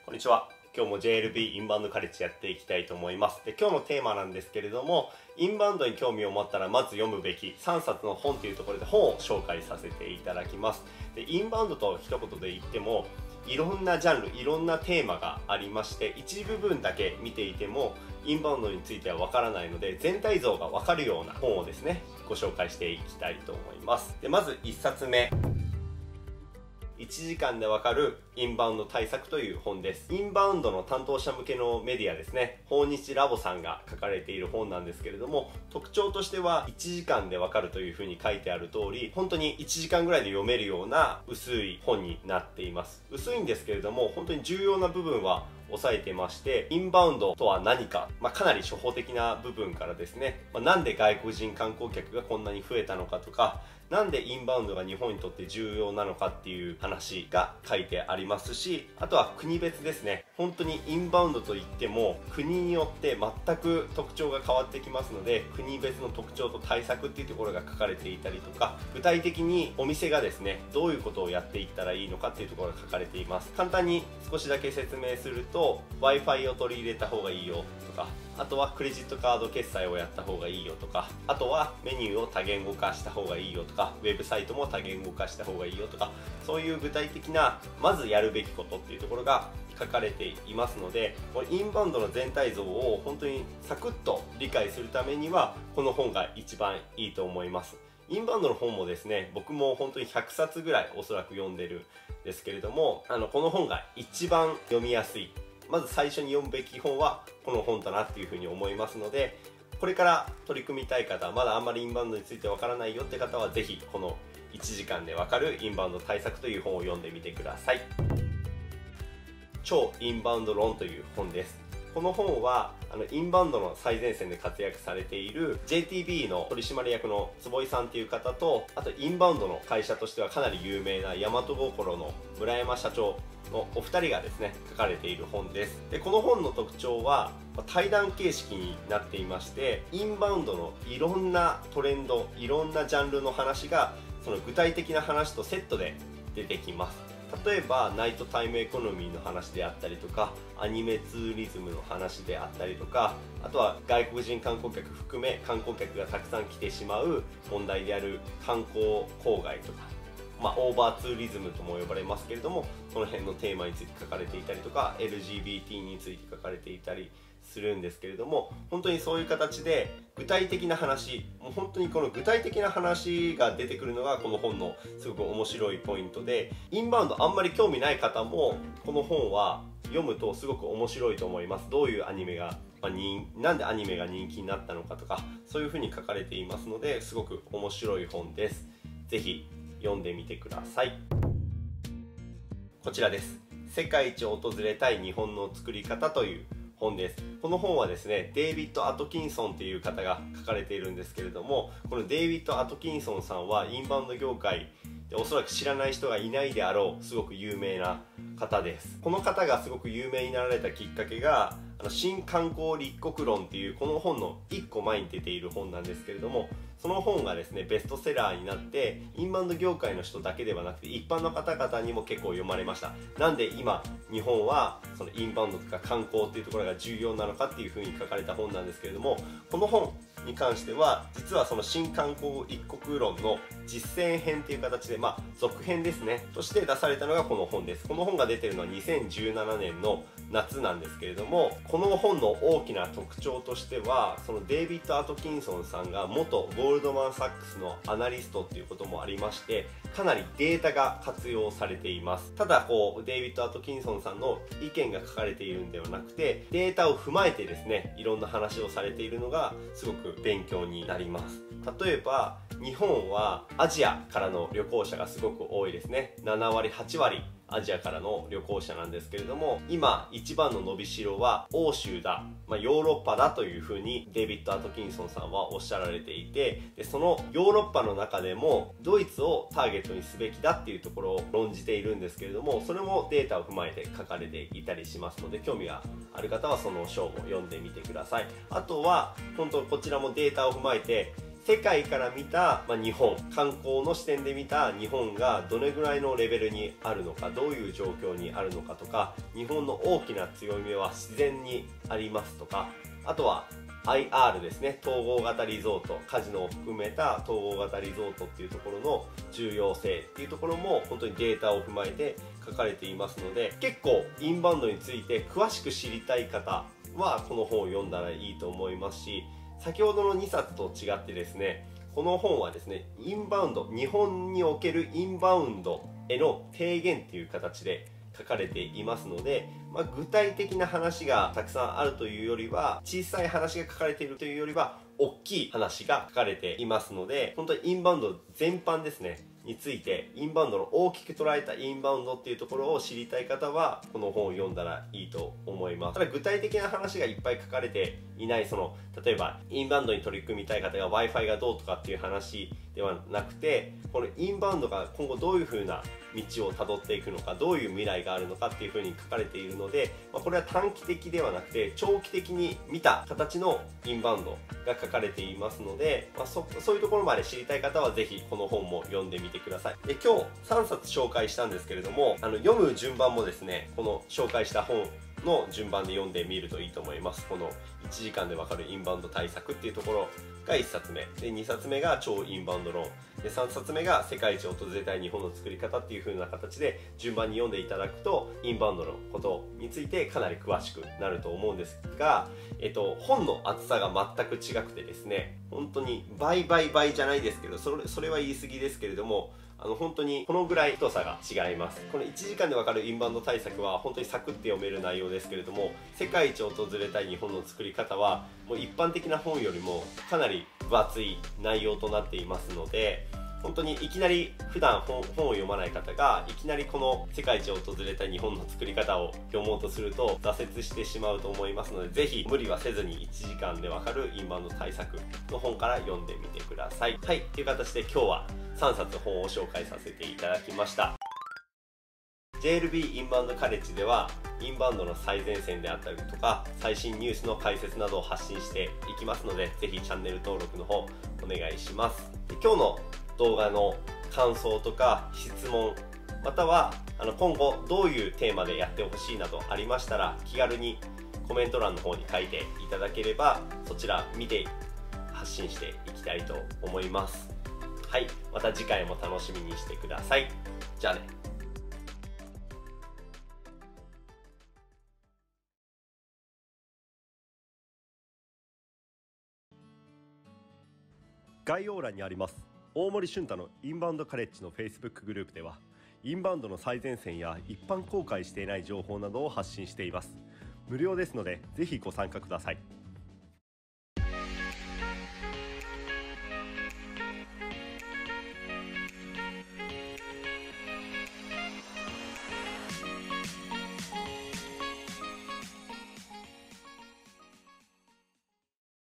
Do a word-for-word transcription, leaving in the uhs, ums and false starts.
こんにちは。今日も ジェイエルビー インバウンドカレッジやっていきたいと思います。で、今日のテーマなんですけれども、インバウンドに興味を持ったらまず読むべきさんさつの本というところで本を紹介させていただきます。で、インバウンドと一言で言っても、いろんなジャンル、いろんなテーマがありまして、一部分だけ見ていてもインバウンドについてはわからないので、全体像がわかるような本をですね、ご紹介していきたいと思います。で、まずいっさつめ。いちじかんでわかるインバウンド対策という本です。インバウンドの担当者向けのメディアですね、訪日ラボさんが書かれている本なんですけれども、特徴としてはいちじかんでわかるというふうに書いてある通り、本当にいちじかんぐらいで読めるような薄い本になっています。薄いんですけれども、本当に重要な部分は抑えてまして、インバウンドとは何か、まあ、かなり初歩的な部分からですね、まあ、なんで外国人観光客がこんなに増えたのかとか、なんでインバウンドが日本にとって重要なのかっていう話が書いてありますし、あとは国別ですね。本当にインバウンドといっても国によって全く特徴が変わってきますので、国別の特徴と対策っていうところが書かれていたりとか、具体的にお店がですね、どういうことをやっていったらいいのかっていうところが書かれています。簡単に少しだけ説明すると、 Wi-Fi を取り入れた方がいいよとか、あとはクレジットカード決済をやった方がいいよとか、あとはメニューを多言語化した方がいいよとか、ウェブサイトも多言語化した方がいいよとか、そういう具体的なまずやるべきことっていうところが書かれていますので、このインバウンドの全体像を本当にサクッと理解するためにはこの本が一番いいと思います。インバウンドの本もですね、僕も本当にひゃくさつぐらいおそらく読んでるんですけれども、あのこの本が一番読みやすい、まず最初に読むべき本はこの本だなっていうふうに思いますので、これから取り組みたい方、まだあんまりインバウンドについてわからないよって方はぜひこのいちじかんでわかるインバウンド対策という本を読んでみてください。超インバウンド論という本です。この本はあのインバウンドの最前線で活躍されている ジェイティービー の取締役の坪井さんという方と、あとインバウンドの会社としてはかなり有名な大和心の村山社長のお二人がですね書かれている本です。でこの本の特徴は対談形式になっていまして、インバウンドのいろんなトレンド、いろんなジャンルの話がその具体的な話とセットで出てきます。例えばナイトタイムエコノミーの話であったりとか、アニメツーリズムの話であったりとか、あとは外国人観光客含め観光客がたくさん来てしまう問題である観光郊外とか、まあ、オーバーツーリズムとも呼ばれますけれども、その辺のテーマについて書かれていたりとか、 エルジービーティー について書かれていたりするんですけれども、本当にそういう形で具体的な話、もう本当にこの具体的な話が出てくるのがこの本のすごく面白いポイントで、インバウンドあんまり興味ない方もこの本は読むとすごく面白いと思います。どういうアニメが、まあ、になんでアニメが人気になったのかとか、そういうふうに書かれていますので、すごく面白い本です。ぜひ読んでみてください。こちらです。世界一訪れたい日本の作り方という本です。この本はですね、デイビッド・アトキンソンという方が書かれているんですけれども、このデイビッド・アトキンソンさんはインバウンド業界でおそらく知らない人がいないであろうすごく有名な方です。この方がすごく有名になられたきっかけが、あの新観光立国論っていうこの本のいっこまえに出ている本なんですけれども、その本がですねベストセラーになって、インバウンド業界の人だけではなくて一般の方々にも結構読まれました。なんで今日本はそのインバウンドとか観光っていうところが重要なのかっていうふうに書かれた本なんですけれども、この本に関しては実はその新観光一国論の実践編っていう形で、まあ続編ですねとして出されたのがこの本です。この本が出てるのはにせんじゅうななねんの夏なんですけれども、この本の大きな特徴としては、そのデイビッド・アトキンソンさんが元ゴールドマン・サックスのアナリストっていうこともありまして、かなりデータが活用されています。ただこうデイビッド・アトキンソンさんの意見が書かれているんではなくて、データを踏まえてですねいろんな話をされているのがすごく勉強になります。例えば日本はアジアからの旅行者がすごく多いですね。ななわりはちわりアジアからの旅行者なんですけれども、今一番の伸びしろは欧州だ、まあ、ヨーロッパだというふうにデイビッド・アトキンソンさんはおっしゃられていて、でそのヨーロッパの中でもドイツをターゲットにすべきだっていうところを論じているんですけれども、それもデータを踏まえて書かれていたりしますので、興味がある方はその章も読んでみてください。あとは本当こちらもデータを踏まえて世界から見た、まあ、日本、観光の視点で見た日本がどれぐらいのレベルにあるのか、どういう状況にあるのかとか、日本の大きな強みは自然にありますとか、あとは アイアール ですね、統合型リゾート、カジノを含めた統合型リゾートっていうところの重要性っていうところも本当にデータを踏まえて書かれていますので、結構インバウンドについて詳しく知りたい方はこの本を読んだらいいと思いますし、先ほどのにさつと違ってですね、この本はですね、インバウンド、日本におけるインバウンドへの提言っていう形で書かれていますので、まあ、具体的な話がたくさんあるというよりは、小さい話が書かれているというよりは大きい話が書かれていますので、本当にインバウンド全般ですねについて、インバウンドの大きく捉えたインバウンドっていうところを知りたい方はこの本を読んだらいいと思います。ただ具体的な話がいっぱい書かれていない、その例えばインバウンドに取り組みたい方が Wi-Fi がどうとかっていう話ではなくて、このインバウンドが今後どういう風な道をたどっていくのか、どういう未来があるのかっていう風に書かれているので、まあ、これは短期的ではなくて長期的に見た形のインバウンドが書かれていますので、まあ、そ, そういうところまで知りたい方はぜひこの本も読んでみてください。で、今日さんさつ紹介したんですけれども、あの読む順番もですね、この紹介した本の順番で読んでみるといいと思います。このいちじかんでわかるインバウンド対策っていうところがいっさつめで、にさつめが超インバウンド論で、さんさつめが世界一訪れたい日本の作り方っていう風な形で順番に読んでいただくと、インバウンドのことについてかなり詳しくなると思うんですが、えっと、本の厚さが全く違くてですね、本当に倍倍倍じゃないですけど、それ、それは言い過ぎですけれども、あの本当にこのぐらい太さが違います。このいちじかんでわかるインバウンド対策は本当にサクッて読める内容ですけれども、世界一訪れたい日本の作り方はもう一般的な本よりもかなり分厚い内容となっていますので、本当にいきなり普段 本, 本を読まない方がいきなりこの世界一訪れた日本の作り方を読もうとすると挫折してしまうと思いますので、ぜひ無理はせずにいちじかんでわかるインバウンド対策の本から読んでみてください。はい、という形で今日はさんさつ本を紹介させていただきました。 ジェイエルビー インバウンドカレッジではインバウンドの最前線であったりとか最新ニュースの解説などを発信していきますので、ぜひチャンネル登録の方お願いします。で、今日の動画の感想とか質問、またはあの今後どういうテーマでやってほしいなどありましたら、気軽にコメント欄の方に書いていただければそちら見て発信していきたいと思います。はい、また次回も楽しみにしてください。じゃあね。 概要欄にあります大森俊太のインバウンドカレッジの Facebook グループでは、インバウンドの最前線や一般公開していない情報などを発信しています。無料ですのでぜひご参加ください。